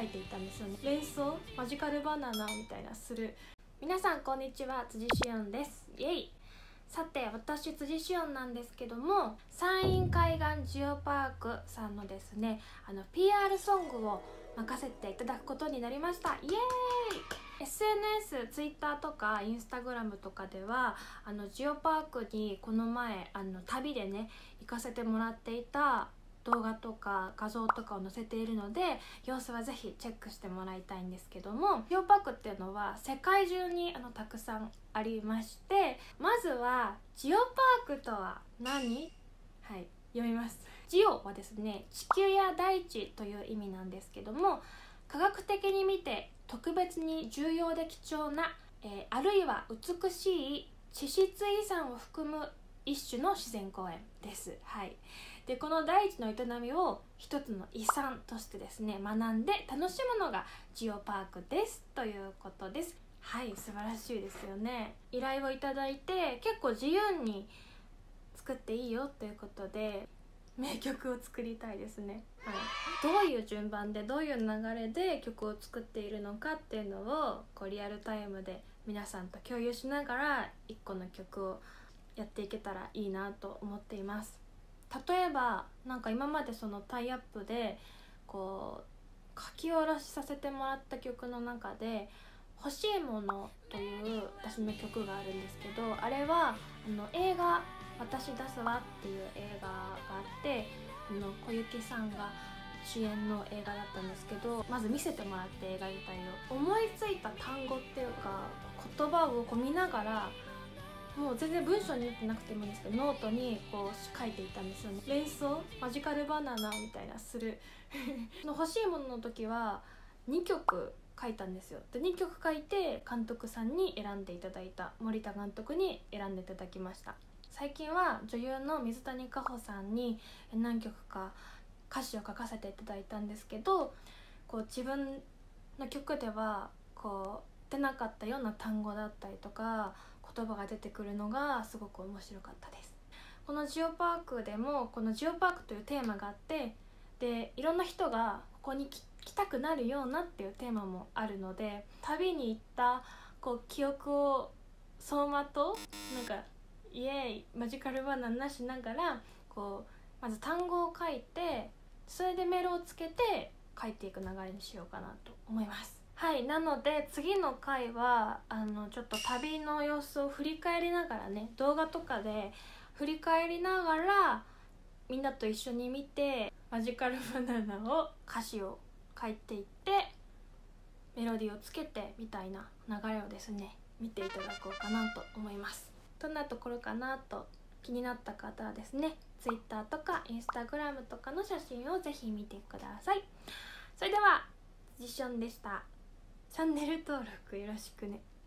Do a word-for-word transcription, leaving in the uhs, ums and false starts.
書いていたんですよね。連想マジカルバナナみたいなする。皆さんこんにちは、辻しおんです。イエイ。さて私辻しおんなんですけども、山陰海岸ジオパークさんのですねあの ピーアール ソングを任せていただくことになりました。イエーイ。 エスエヌエス、ツイッターとかインスタグラムとかではあのジオパークにこの前あの旅でね行かせてもらっていた動画とか画像とかを載せているので、様子はぜひチェックしてもらいたいんですけども、ジオパークっていうのは世界中にあのたくさんありまして、まずはジオパークとは何？はい、読みます。ジオはですね、地球や大地という意味なんですけども、科学的に見て特別に重要で貴重な、えー、あるいは美しい地質遺産を含む一種の自然公園です。はい。でこの大地の営みを一つの遺産としてですね学んで楽しむのがジオパークですということです。はい、素晴らしいですよね。依頼をいただいて結構自由に作っていいよということで名曲を作りたいですね。はい、どういう順番でどういう流れで曲を作っているのかっていうのをこうリアルタイムで皆さんと共有しながら一個の曲をやっていけたらいいなと思っています。例えばなんか今までそのタイアップでこう書き下ろしさせてもらった曲の中で「欲しいもの」という私の曲があるんですけど、あれはあの映画「私出すわ」っていう映画があって、あの小雪さんが主演の映画だったんですけど、まず見せてもらって映画自体を思いついた単語っていうか言葉をこう見ながら、もう全然文章になってなくてもいいんですけどノートにこう書いていったんですよね。連想マジカルバナナみたいなするの欲しいものの時はにきょく書いたんですよ。でにきょく書いて監督さんに選んでいただいた、森田監督に選んでいただきました。最近は女優の水谷果穂さんに何曲か歌詞を書かせていただいたんですけど、こう自分の曲ではこう出なかったような単語だったりとか言葉が出てくるのがすごく面白かったです。このジオパークでもこのジオパークというテーマがあって、でいろんな人がここに来たくなるようなっていうテーマもあるので、旅に行ったこう記憶を走馬灯なんかイエーイマジカルバナナしながらこうまず単語を書いて、それでメロをつけて書いていく流れにしようかなと思います。はい、なので次の回はあのちょっと旅の様子を振り返りながらね、動画とかで振り返りながらみんなと一緒に見てマジカルバナナを歌詞を書いていってメロディーをつけてみたいな流れをですね見ていただこうかなと思います。どんなところかなと気になった方はですね ツイッター とか インスタグラム とかの写真をぜひ見てください。それでは辻しおんでした。チャンネル登録よろしくね。